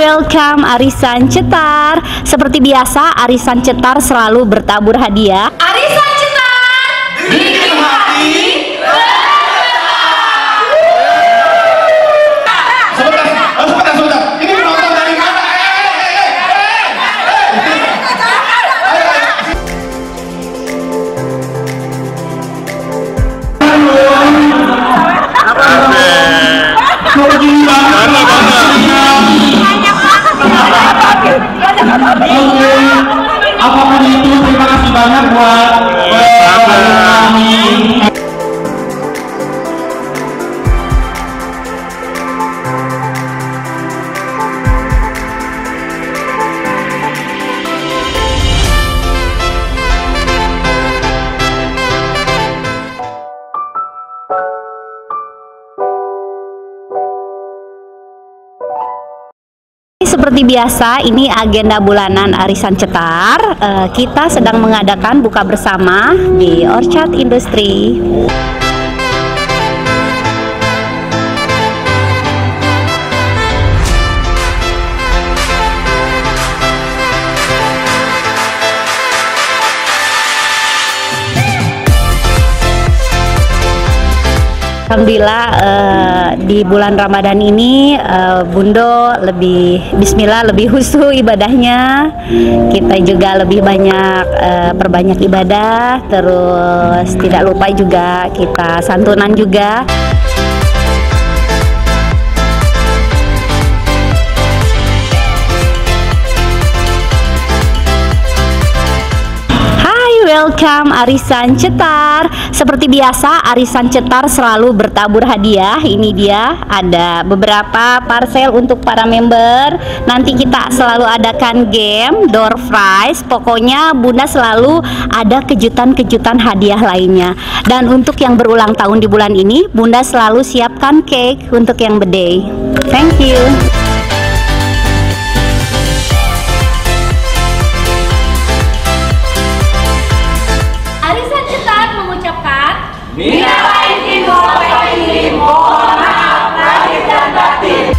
welcome Arisan Cetar. Seperti biasa, Arisan Cetar selalu bertabur hadiah. Arisan Cetar bikin hati Sebentar. Ini penonton dari mana? Apapun itu, terima kasih banyak buat Seperti biasa, ini agenda bulanan Arisan Cetar. Kita sedang mengadakan buka bersama di Orchard Industri. Alhamdulillah di bulan Ramadan ini Bundo lebih bismillah, lebih khusyuk ibadahnya. Kita juga lebih banyak perbanyak ibadah, terus tidak lupa juga kita santunan juga. Welcome Arisan Cetar. Seperti biasa, Arisan Cetar selalu bertabur hadiah. Ini dia, ada beberapa parcel untuk para member. Nanti kita selalu adakan game door prize. Pokoknya Bunda selalu ada kejutan-kejutan hadiah lainnya. Dan untuk yang berulang tahun di bulan ini, Bunda selalu siapkan cake untuk yang birthday. Thank you. Minal aidin wal faizin, mohon maaf lahir dan batin.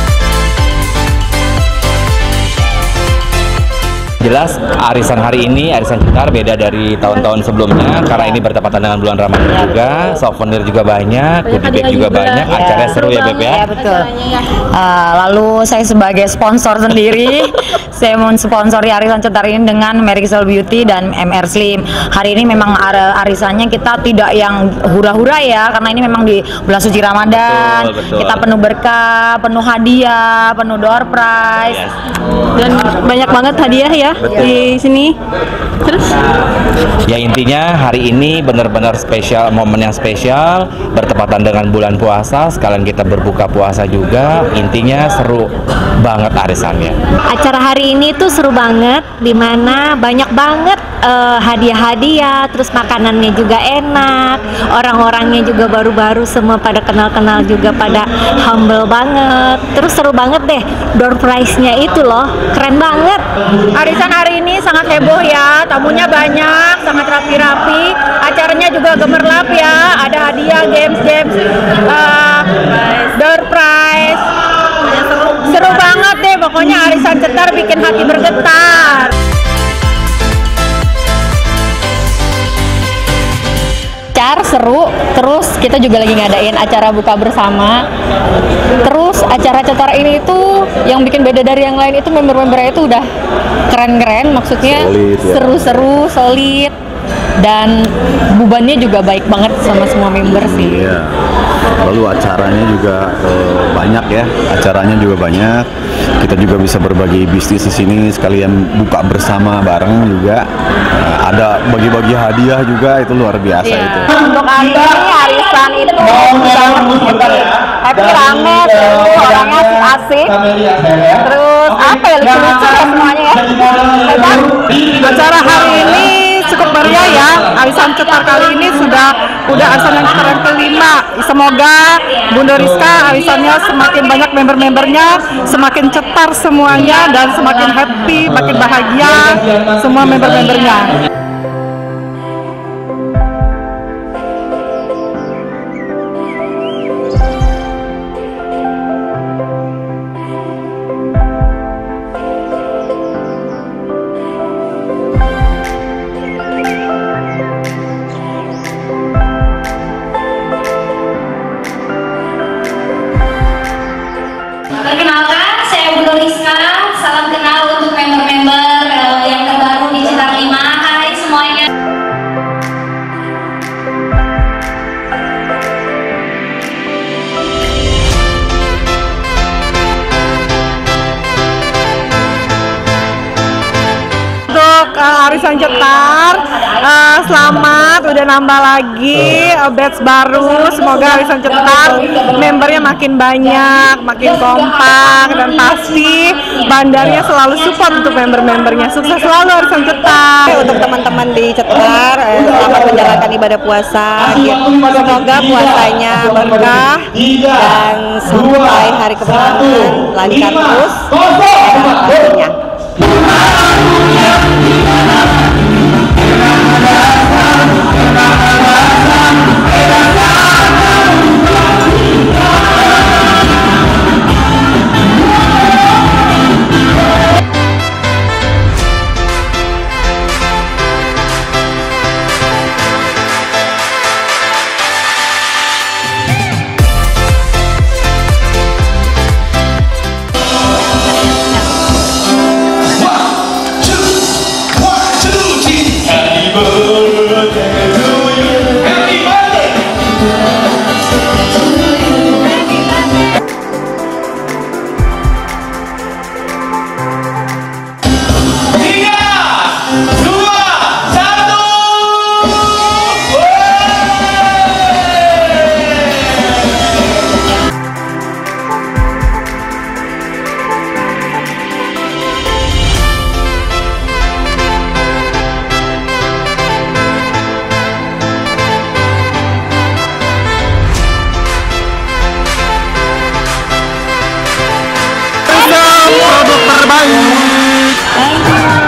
Jelas arisan hari ini, Arisan Cetar beda dari tahun-tahun sebelumnya karena ini bertepatan dengan bulan Ramadan juga, souvenir juga banyak, goodie bag juga banyak, acaranya seru ya Beb ya? Ya betul. Lalu saya sebagai sponsor sendiri, saya mensponsori Arisan Cetar ini dengan Merixel Beauty dan MR Slim. Hari ini memang arisannya kita tidak yang hura-hura ya, karena ini memang di bulan suci Ramadan. Betul. Kita penuh berkah, penuh hadiah, penuh door prize, dan banyak banget hadiah ya. Betul. Di sini. Terus ya intinya hari ini benar-benar spesial, momen yang spesial, bertepatan dengan bulan puasa, sekalian kita berbuka puasa juga. Intinya seru banget arisannya. Acara hari ini tuh seru banget, dimana banyak banget hadiah-hadiah, terus makanannya juga enak, orang-orangnya juga baru-baru semua pada kenal-kenal juga, pada humble banget. Terus seru banget deh, door prize-nya itu loh, keren banget. arisan hari ini sangat heboh ya, tamunya banyak, sangat rapi-rapi, acaranya juga gemerlap ya, ada hadiah, games, door prize, seru banget deh, pokoknya Arisan Cetar bikin hati bergetar. Seru, terus kita juga lagi ngadain acara buka bersama. Terus acara Cetar ini tuh yang bikin beda dari yang lain itu member-membernya itu udah keren-keren, maksudnya seru-seru, solid, dan bebannya juga baik banget sama semua member sih. Iya. Lalu acaranya juga banyak ya, acaranya juga banyak. Kita juga bisa berbagi bisnis di sini, sekalian buka bersama bareng juga. Ada bagi-bagi hadiah juga, itu luar biasa itu. Untuk Anda nih arisan itu happy, rame, seru, orangnya asik-asik. Terus apa ya, lucu-lucu ya semuanya ya. Acara hari ini cukup meriah ya. Arisan Cetar kali ini sudah arisan yang keren kelima. Semoga Bunda Rizka arisannya semakin banyak member-membernya, semakin cetar semuanya, dan semakin happy, makin bahagia semua member-membernya. Rizka, salam kenal untuk member-member yang terbaru di Cetar 5. Hai semuanya. Untuk arisan Cetar, selamat udah nambah lagi batch baru. Semoga arisan Cetar membernya makin banyak, makin kompak, dan pasti bandarnya selalu support untuk member-membernya. Sukses selalu arisan Cetar. Untuk teman-teman di Cetar, selamat menjalankan ibadah puasa. Semoga puasanya berkah dan sampai hari kemenangan lancar terus pastinya. Produk terbaik.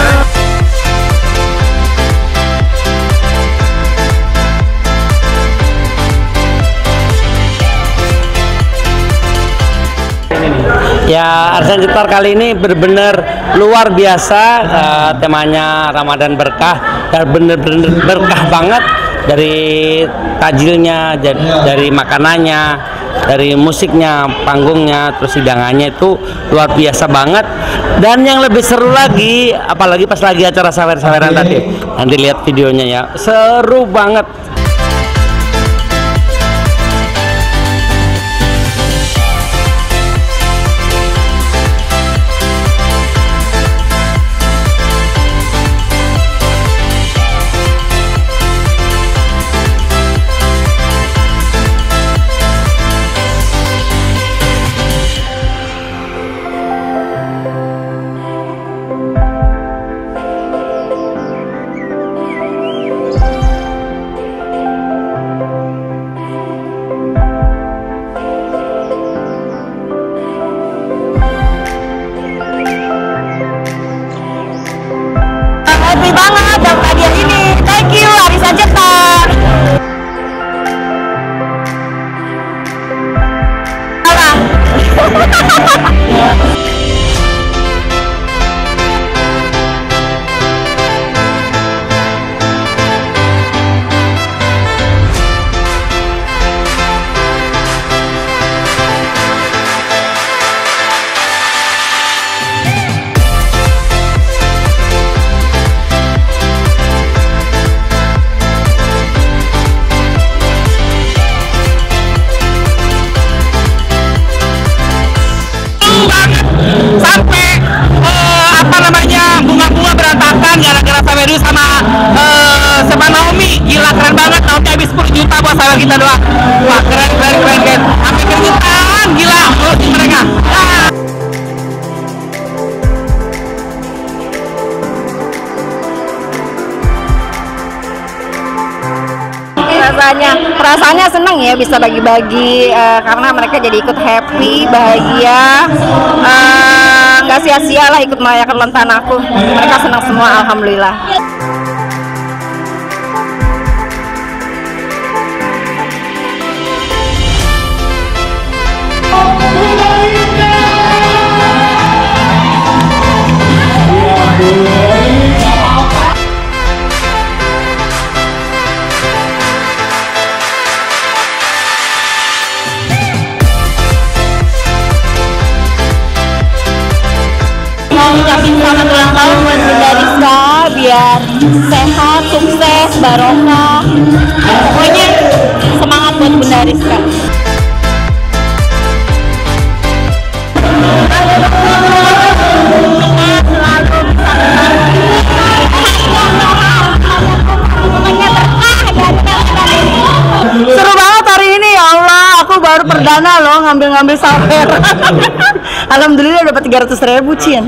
Ya, arisan Cetar kali ini benar-benar luar biasa. Temanya Ramadan berkah dan benar-benar berkah banget, dari tajilnya, dari makanannya, dari musiknya, panggungnya, terus hidangannya itu luar biasa banget. Dan yang lebih seru lagi, apalagi pas lagi acara sawer-saweran tadi, nanti lihat videonya ya, seru banget. Happy banget dapat hadiah ini. Thank you arisan Cetar. Sampai bunga-bunga berantakan gara-gara Saweru sama sama Naomi. Gila, keren banget. Naomi habis 10 juta buat sawer kita doang. Wah, keren. Sampai keringetan, gila ngurusin mereka. Perasaannya seneng ya, bisa bagi-bagi karena mereka jadi ikut happy, bahagia, nggak sia-sia lah ikut merayakan ulang tahun aku. Mereka senang semua, alhamdulillah. ngucapin selamat ulang tahun buat Bunda Rizka, biar sehat, sukses, barokah. Pokoknya semangat buat Bunda Rizka. Seru banget hari ini, ya Allah. Aku baru perdana loh ngambil sawer. Alhamdulillah dapat 300.000, Cin.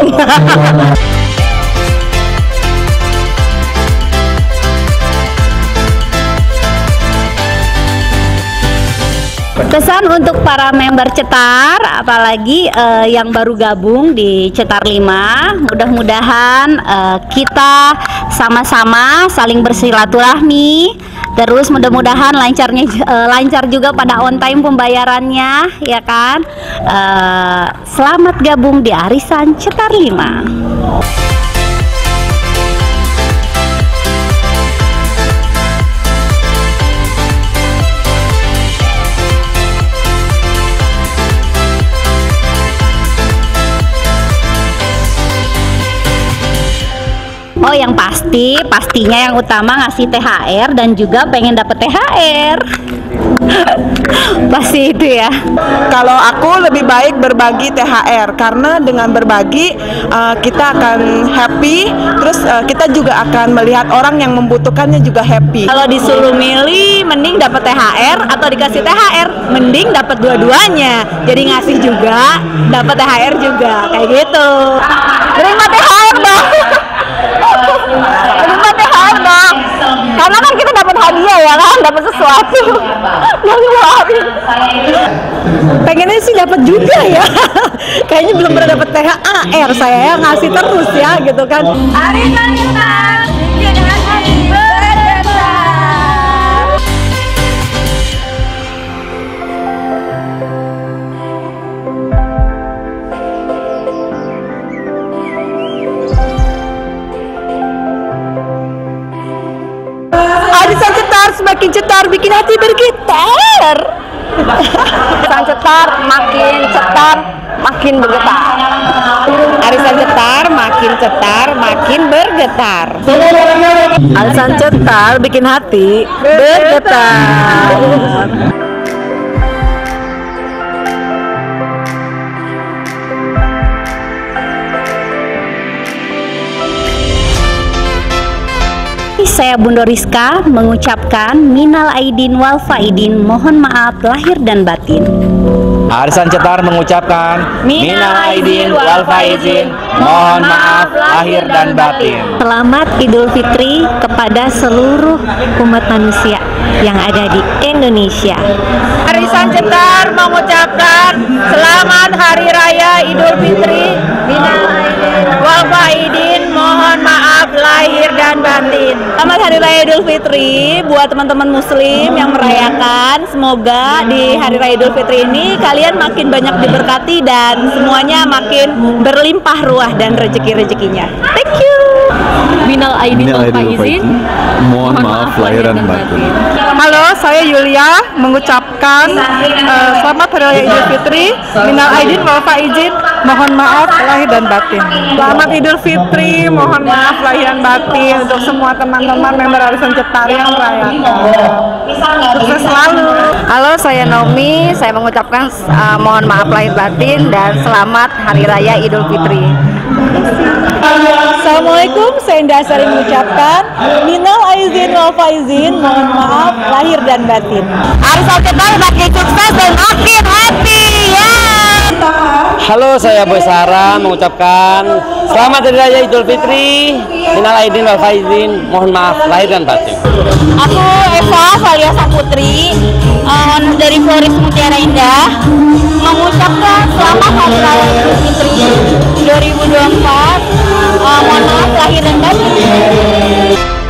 Pesan untuk para member Cetar, apalagi yang baru gabung di Cetar 5, mudah-mudahan kita sama-sama saling bersilaturahmi, terus mudah-mudahan lancar juga pada on time pembayarannya, ya kan. Selamat gabung di Arisan Cetar 5. Oh, yang pastinya yang utama ngasih THR dan juga pengen dapet THR. Pasti itu ya. Kalau aku lebih baik berbagi THR, karena dengan berbagi kita akan happy, terus kita juga akan melihat orang yang membutuhkannya juga happy. Kalau disuruh milih, mending dapat THR atau dikasih THR, mending dapat dua-duanya. Jadi ngasih juga, dapat THR juga, kayak gitu. Terima THR dong. Terima THR dong. Karena kan kita dapat hadiah ya kan, dapat sesuatu. Pengennya sih dapat juga ya. Kayaknya belum pernah dapat THR, saya ya ngasih terus ya gitu kan. Arisan Cetar, bikin hati bergetar. Arisan Cetar semakin cetar, bikin hati bergetar. Arisan Cetar makin cetar, makin bergetar. Arisan Cetar makin cetar, makin bergetar. Arisan Cetar bikin hati bergetar. Saya Bunda Rizka mengucapkan minal aidin wal faidin, mohon maaf lahir dan batin. Arisan Cetar mengucapkan minal aidin wal faizin, mohon maaf lahir dan batin. Selamat Idul Fitri kepada seluruh umat manusia yang ada di Indonesia. Arisan Cetar mengucapkan selamat Hari Raya Idul Fitri, minal aidin wal faidin, mohon maaf lahir dan batin. Selamat Hari Raya Idul Fitri buat teman-teman muslim yang merayakan. Semoga di Hari Raya Idul Fitri ini kalian makin banyak diberkati dan semuanya makin berlimpah ruah dan rezeki-rezekinya. Thank you. Minal aidin wal faizin, mohon maaf lahir dan batin. Halo, saya Yulia mengucapkan selamat Hari Raya Idul Fitri, minal aidin wal faizin, mohon maaf lahir dan batin. Selamat Idul Fitri, mohon maaf lahir dan batin untuk semua teman-teman member Arisan Cetar yang merayakan. Sukses selalu. Halo, saya Naomi. Saya mengucapkan mohon maaf lahir batin dan selamat Hari Raya Idul Fitri. Assalamualaikum, saya Indasari mengucapkan minal aidin wal faizin, mohon maaf lahir dan batin. Arisan Cetar makin sukses dan makin happy ya. Halo, saya Boy Sarah mengucapkan selamat Hari Raya Idul Fitri, minal aidin wal faizin, mohon maaf lahir dan batin. Aku Eva Valia Saputri dari Floris Mutiara Indah mengucapkan selamat Hari Raya Idul Fitri 2024. Mohon maaf lahir dan batin.